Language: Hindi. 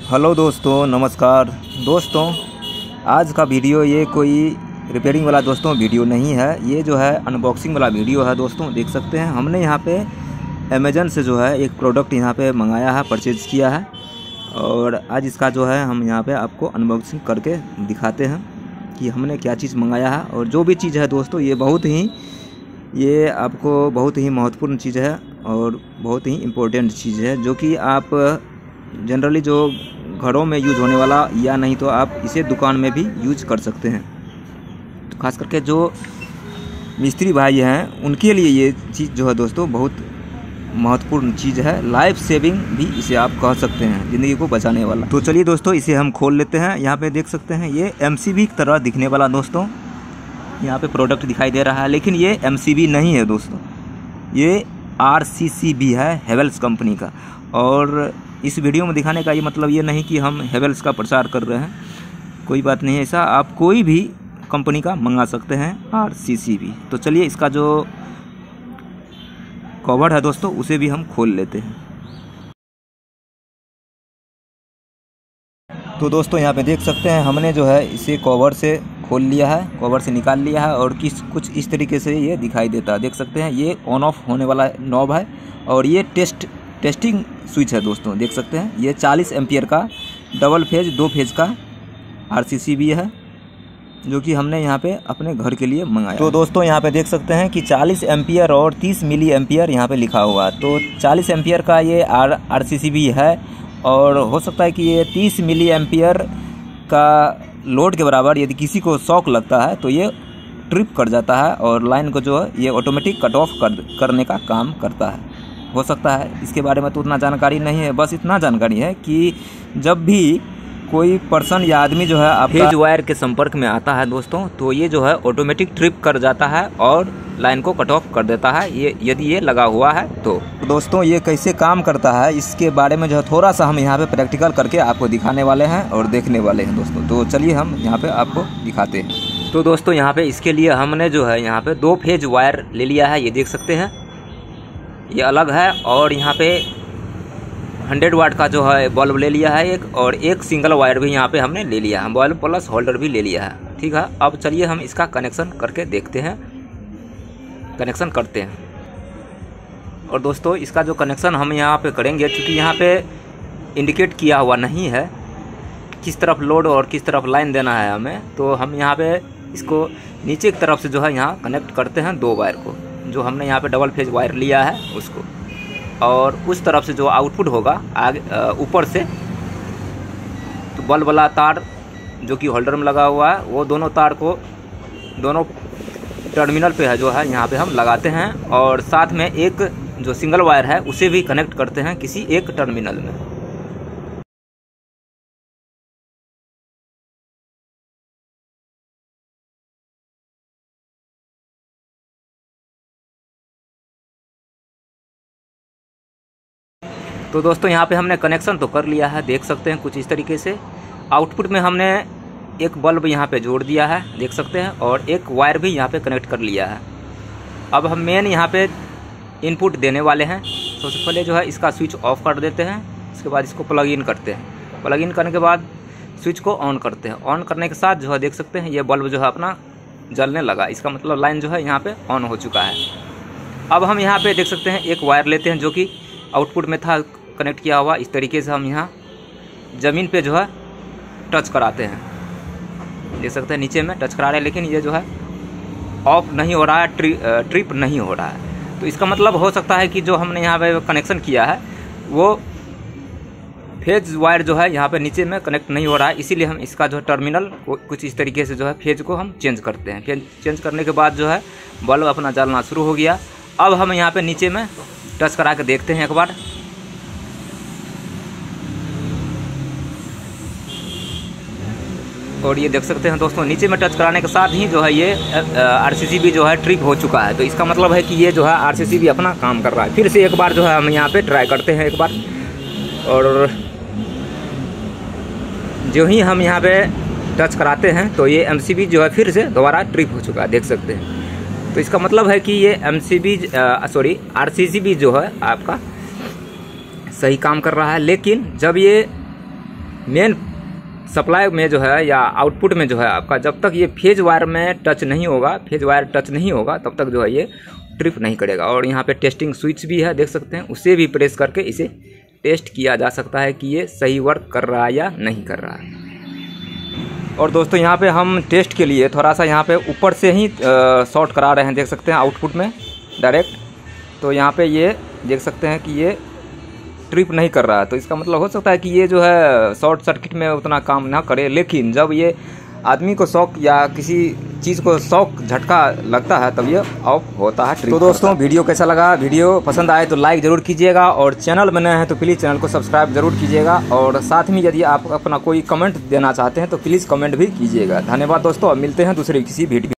हेलो दोस्तों, नमस्कार दोस्तों। आज का वीडियो ये कोई रिपेयरिंग वाला दोस्तों वीडियो नहीं है, ये जो है अनबॉक्सिंग वाला वीडियो है दोस्तों। देख सकते हैं हमने यहाँ पे अमेज़न से जो है एक प्रोडक्ट यहाँ पे मंगाया है, परचेज़ किया है, और आज इसका जो है हम यहाँ पे आपको अनबॉक्सिंग करके दिखाते हैं कि हमने क्या चीज़ मंगाया है। और जो भी चीज़ है दोस्तों ये आपको बहुत ही महत्वपूर्ण चीज़ है और बहुत ही इम्पोर्टेंट चीज़ है, जो कि आप जनरली जो घरों में यूज़ होने वाला, या नहीं तो आप इसे दुकान में भी यूज कर सकते हैं। तो खास करके जो मिस्त्री भाई हैं उनके लिए ये चीज़ जो है दोस्तों बहुत महत्वपूर्ण चीज़ है, लाइफ सेविंग भी इसे आप कह सकते हैं, ज़िंदगी को बचाने वाला। तो चलिए दोस्तों इसे हम खोल लेते हैं। यहाँ पे देख सकते हैं ये MCB की तरह दिखने वाला दोस्तों यहाँ पे प्रोडक्ट दिखाई दे रहा है, लेकिन ये MCB नहीं है दोस्तों, ये RCCB है, हेवेल्स कंपनी का। और इस वीडियो में दिखाने का ये मतलब ये नहीं कि हम हेवेल्स का प्रचार कर रहे हैं, कोई बात नहीं है ऐसा, आप कोई भी कंपनी का मंगा सकते हैं RCCB। तो चलिए इसका जो कवर है दोस्तों उसे भी हम खोल लेते हैं। तो दोस्तों यहाँ पे देख सकते हैं हमने जो है इसे कवर से खोल लिया है, कवर से निकाल लिया है, और कुछ इस तरीके से ये दिखाई देता है। देख सकते हैं ये ऑन ऑफ होने वाला नॉब है, और ये टेस्टिंग स्विच है दोस्तों। देख सकते हैं ये 40 एम्पियर का डबल फेज 2 फेज का RCCB है, जो कि हमने यहाँ पे अपने घर के लिए मंगाया। तो दोस्तों यहाँ पे देख सकते हैं कि 40 एम्पियर और 30 मिली एम्पियर यहाँ पे लिखा हुआ है। तो 40 एम्पियर का ये RCCB है, और हो सकता है कि ये 30 मिली एम्पियर का लोड के बराबर यदि किसी को शॉक लगता है तो ये ट्रिप कर जाता है, और लाइन को जो है ये ऑटोमेटिक कट ऑफ करने का काम करता है। हो सकता है, इसके बारे में तो उतना जानकारी नहीं है, बस इतना जानकारी है कि जब भी कोई पर्सन या आदमी जो है फेज वायर के संपर्क में आता है दोस्तों, तो ये जो है ऑटोमेटिक ट्रिप कर जाता है और लाइन को कट ऑफ कर देता है, ये यदि ये लगा हुआ है तो। दोस्तों ये कैसे काम करता है इसके बारे में जो है थोड़ा सा हम यहाँ पे प्रैक्टिकल करके आपको दिखाने वाले हैं और देखने वाले हैं दोस्तों। तो चलिए हम यहाँ पे आपको दिखाते हैं। तो दोस्तों यहाँ पे इसके लिए हमने जो है यहाँ पे 2 फेज वायर ले लिया है, ये देख सकते हैं ये अलग है, और यहाँ पे 100 वाट का जो है बल्ब ले लिया है एक, और एक सिंगल वायर भी यहाँ पे हमने ले लिया है, बल्ब प्लस होल्डर भी ले लिया है। ठीक है, अब चलिए हम इसका कनेक्शन करके देखते हैं, कनेक्शन करते हैं। और दोस्तों इसका जो कनेक्शन हम यहाँ पे करेंगे, क्योंकि यहाँ पे इंडिकेट किया हुआ नहीं है किस तरफ लोड और किस तरफ लाइन देना है हमें, तो हम यहाँ पे इसको नीचे की तरफ से जो है यहाँ कनेक्ट करते हैं 2 वायर को, जो हमने यहाँ पे डबल फेज वायर लिया है उसको, और उस तरफ से जो आउटपुट होगा आगे ऊपर से, तो बल्ब वाला तार जो कि होल्डर में लगा हुआ है, वो दोनों तार को दोनों टर्मिनल पे है जो है यहाँ पे हम लगाते हैं, और साथ में एक जो सिंगल वायर है उसे भी कनेक्ट करते हैं किसी एक टर्मिनल में। तो दोस्तों यहाँ पे हमने कनेक्शन तो कर लिया है, देख सकते हैं कुछ इस तरीके से। आउटपुट में हमने एक बल्ब यहाँ पे जोड़ दिया है, देख सकते हैं, और एक वायर भी यहाँ पे कनेक्ट कर लिया है। अब हम मेन यहाँ पे इनपुट देने वाले हैं। सबसे पहले जो है इसका स्विच ऑफ कर देते हैं, इसके बाद इसको प्लग इन करते हैं। प्लग इन करने के बाद स्विच को ऑन करते हैं। ऑन करने के साथ जो है देख सकते हैं ये बल्ब जो है अपना जलने लगा, इसका मतलब लाइन जो है यहाँ पे ऑन हो चुका है। अब हम यहाँ पे देख सकते हैं एक वायर लेते हैं जो कि आउटपुट में था कनेक्ट किया हुआ, इस तरीके से हम यहाँ ज़मीन पे जो है टच कराते हैं। देख सकते हैं नीचे में टच करा रहे हैं, लेकिन ये जो है ऑफ नहीं हो रहा है, ट्रिप नहीं हो रहा है। तो इसका मतलब हो सकता है कि जो हमने यहाँ पे कनेक्शन किया है वो फेज वायर जो है यहाँ पे नीचे में कनेक्ट नहीं हो रहा है, इसीलिए हम इसका जो है टर्मिनल कुछ इस तरीके से जो है फेज को हम चेंज करते हैं। फेज चेंज करने के बाद जो है बल्ब अपना जलना शुरू हो गया। अब हम यहाँ पे नीचे में टच करा के देखते हैं एक बार। और ये देख सकते हैं दोस्तों नीचे में टच कराने के साथ ही जो है ये RCCB जो है ट्रिप हो चुका है। तो इसका मतलब है कि ये जो है RCCB अपना काम कर रहा है। फिर से एक बार जो है हम यहाँ पे ट्राई करते हैं एक बार, और जो ही हम यहाँ पे टच कराते हैं तो ये MCB जो है फिर से दोबारा ट्रिप हो चुका है, देख सकते हैं। तो इसका मतलब है कि ये RCCB जो है आपका सही काम कर रहा है। लेकिन जब ये मेन सप्लाई में जो है या आउटपुट में जो है आपका जब तक ये फेज वायर में टच नहीं होगा, फेज वायर टच नहीं होगा, तब तक जो है ये ट्रिप नहीं करेगा। और यहाँ पे टेस्टिंग स्विच भी है, देख सकते हैं, उसे भी प्रेस करके इसे टेस्ट किया जा सकता है कि ये सही वर्क कर रहा है या नहीं कर रहा है। और दोस्तों यहाँ पे हम टेस्ट के लिए थोड़ा सा यहाँ पे ऊपर से ही शॉर्ट करा रहे हैं, देख सकते हैं आउटपुट में डायरेक्ट। तो यहाँ पे ये देख सकते हैं कि ये ट्रिप नहीं कर रहा है, तो इसका मतलब हो सकता है कि ये जो है शॉर्ट सर्किट में उतना काम ना करे, लेकिन जब ये आदमी को शॉक या किसी चीज़ को शॉक झटका लगता है तब ये ऑफ होता है, ट्रिप। तो दोस्तों वीडियो कैसा लगा? वीडियो पसंद आए तो लाइक ज़रूर कीजिएगा, और चैनल में नए हैं तो प्लीज़ चैनल को सब्सक्राइब जरूर कीजिएगा, और साथ में यदि आप अपना कोई कमेंट देना चाहते हैं तो प्लीज़ कमेंट भी कीजिएगा। धन्यवाद दोस्तों, अब मिलते हैं दूसरी किसी वीडियो।